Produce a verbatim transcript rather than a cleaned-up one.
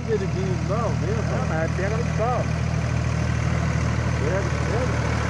Ele vinha, não, vem, Não, mas pega no sol. pega, pega.